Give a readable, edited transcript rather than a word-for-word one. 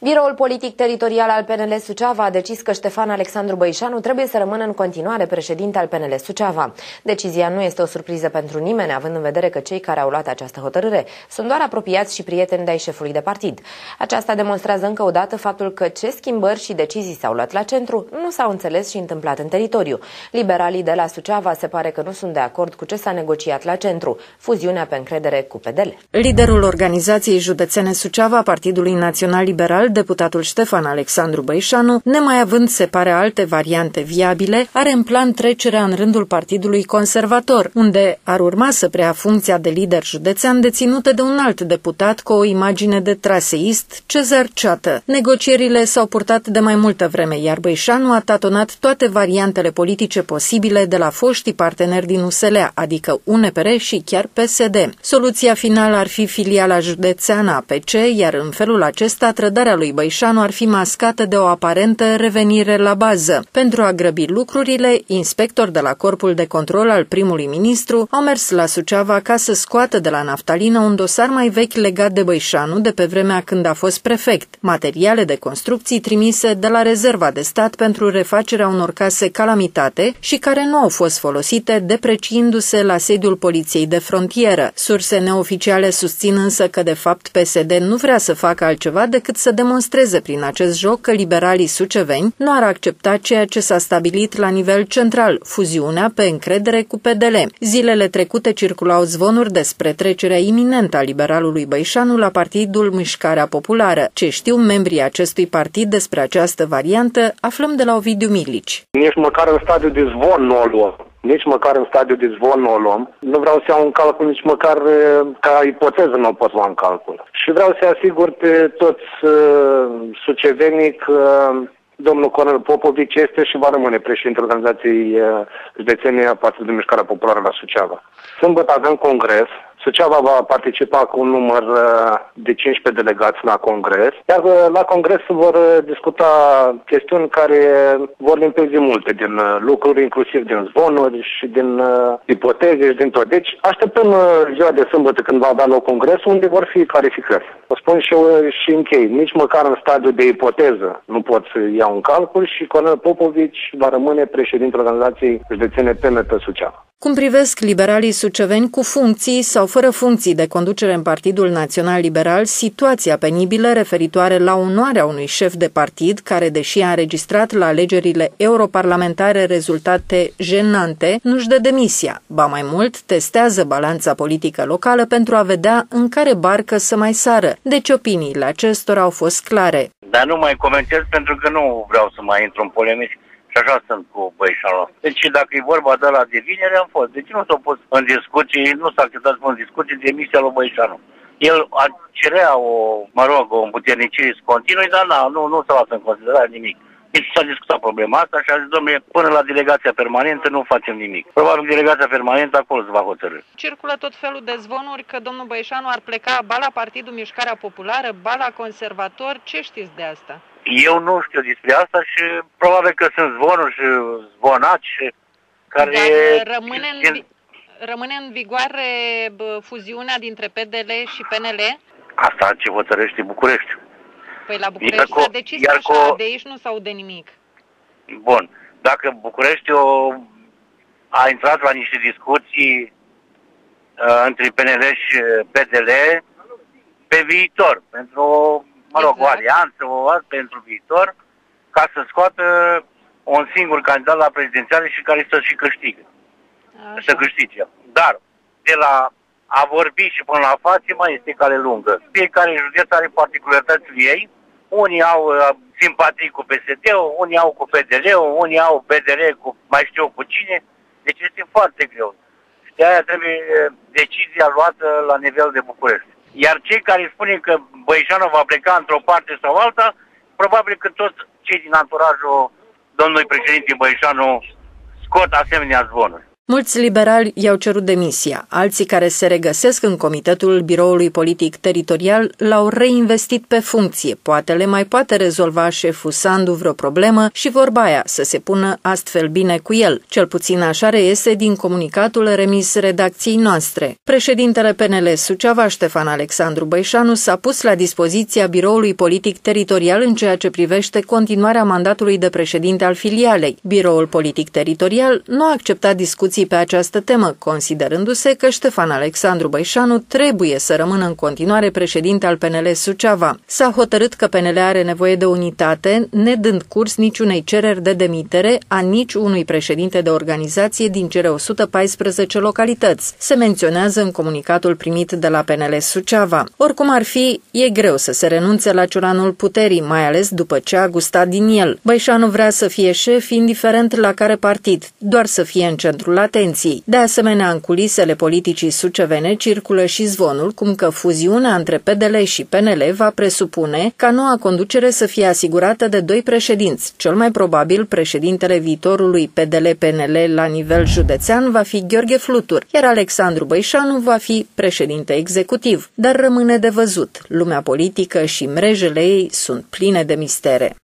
Biroul politic teritorial al PNL Suceava a decis că Ștefan Alexandru Băișanu trebuie să rămână în continuare președinte al PNL Suceava. Decizia nu este o surpriză pentru nimeni, având în vedere că cei care au luat această hotărâre sunt doar apropiați și prieteni de-ai șefului de partid. Aceasta demonstrează încă o dată faptul că ce schimbări și decizii s-au luat la centru nu s-au înțeles și întâmplat în teritoriu. Liberalii de la Suceava se pare că nu sunt de acord cu ce s-a negociat la centru, fuziunea pe încredere cu PDL. Liderul organizației județene Suceava, Partidului Național Liberal, deputatul Ștefan Alexandru Băișanu, nemai având, se pare, alte variante viabile, are în plan trecerea în rândul Partidului Conservator, unde ar urma să preia funcția de lider județean deținută de un alt deputat cu o imagine de traseist, Cezar Ceată. Negocierile s-au purtat de mai multă vreme, iar Băișanu a tatonat toate variantele politice posibile de la foștii parteneri din USL, adică UNPR și chiar PSD. Soluția finală ar fi filiala județeană APC, iar în felul acesta trădarea lui Băișanu ar fi mascată de o aparentă revenire la bază. Pentru a grăbi lucrurile, inspectori de la Corpul de Control al primului ministru au mers la Suceava ca să scoată de la naftalină un dosar mai vechi legat de Băișanu de pe vremea când a fost prefect, materiale de construcții trimise de la Rezerva de Stat pentru refacerea unor case calamitate și care nu au fost folosite, depreciindu-se la sediul Poliției de Frontieră. Surse neoficiale susțin însă că de fapt PSD nu vrea să facă altceva decât să demonstreze prin acest joc că liberalii suceveni nu ar accepta ceea ce s-a stabilit la nivel central, fuziunea pe încredere cu PDL. Zilele trecute circulau zvonuri despre trecerea iminentă a liberalului Băișanu la Partidul Mișcarea Populară. Ce știu membrii acestui partid despre această variantă, aflăm de la Ovidiu Milici. Nici măcar în stadiu de zvon nu o luăm. Nici măcar în stadiu de zvon nu o luăm. Nu vreau să iau în calcul nici măcar ca ipoteză nu o pot lua în calcul. Și vreau să asigur pe toți sucevenii că domnul Cornel Popovici este și va rămâne președintele organizației județene a Partidului Mișcarea Populară la Suceava. Sâmbătă avem congres. Suceava va participa cu un număr de 15 delegați la congres, iar la congres vor discuta chestiuni care vor limpezi multe din lucruri, inclusiv din zvonuri și din ipoteze și din tot. Deci așteptăm ziua de sâmbătă când va avea loc congresul, unde vor fi clarificări. O spun și eu și închei, nici măcar în stadiu de ipoteză nu pot să iau în calcul și Cornel Popovici va rămâne președintele organizației județene PMP Suceava. Cum privesc liberalii suceveni cu funcții sau fără funcții de conducere în Partidul Național Liberal situația penibilă referitoare la onoarea unui șef de partid care, deși a înregistrat la alegerile europarlamentare rezultate jenante, nu-și dă demisia. Ba mai mult, testează balanța politică locală pentru a vedea în care barcă să mai sară. Deci opiniile acestora au fost clare. Dar nu mai comentez pentru că nu vreau să mai intru în polemici. Și așa sunt cu Băișanu. Deci dacă e vorba de la devinere, am fost. Deci nu s-a pus în discuții, nu s-a acceptat în discuții demisia lui Băișanu. El cerea o împuternicire continuu, dar nu s-a luat în considerare nimic. Deci s-a discutat problema asta și a zis, domnule, până la delegația permanentă nu facem nimic. Probabil delegația permanentă acolo se va hotărî. Circulă tot felul de zvonuri că domnul Băișanu ar pleca ba la Partidul Mișcarea Populară, ba la Conservator. Ce știți de asta? Eu nu știu despre asta și probabil că sunt zvonuri și zvonaci care... Dar rămâne în vigoare fuziunea dintre PDL și PNL? Asta ce hotărăște București. Păi la București s-a decis așa, de aici nu s-aude nimic. Bun. Dacă Bucureștiul a intrat la niște discuții între PNL și PDL pe viitor, pentru o alianță, pentru viitor, ca să scoată un singur candidat la prezidențiale și care să și câștigă. Așa. Să câștige. Dar, de la a vorbi și până la față, mai este cale lungă. Fiecare județ are particularitățile ei. Unii au simpatii cu PSD-ul, unii au cu PDL-ul, unii au PDL cu mai știu cu cine. Deci este foarte greu. Și de aia trebuie decizia luată la nivel de București. Iar cei care spun că Băișanu va pleca într-o parte sau alta, probabil că toți cei din anturajul domnului președinte Băișanu scot asemenea zvonuri. Mulți liberali i-au cerut demisia, alții care se regăsesc în comitetul biroului politic teritorial l-au reinvestit pe funcție, poate le mai poate rezolva șeful Sandu vreo problemă și vorba aia să se pună astfel bine cu el. Cel puțin așa reiese din comunicatul remis redacției noastre. Președintele PNL Suceava, Ștefan Alexandru Băișanu, s-a pus la dispoziția biroului politic teritorial în ceea ce privește continuarea mandatului de președinte al filialei. Biroul politic teritorial nu a acceptat discuții pe această temă, considerându-se că Ștefan Alexandru Băișanu trebuie să rămână în continuare președinte al PNL Suceava. S-a hotărât că PNL are nevoie de unitate, nedând curs niciunei cereri de demitere a niciunui președinte de organizație din cele 114 localități. Se menționează în comunicatul primit de la PNL Suceava. Oricum ar fi, e greu să se renunțe la cioranul puterii, mai ales după ce a gustat din el. Băișanu vrea să fie șef, indiferent la care partid, doar să fie în centrul atenției. De asemenea, în culisele politicii sucevene circulă și zvonul cum că fuziunea între PDL și PNL va presupune ca noua conducere să fie asigurată de doi președinți. Cel mai probabil, președintele viitorului PDL-PNL la nivel județean va fi Gheorghe Flutur, iar Alexandru Băișanu va fi președinte executiv. Dar rămâne de văzut. Lumea politică și mrejele ei sunt pline de mistere.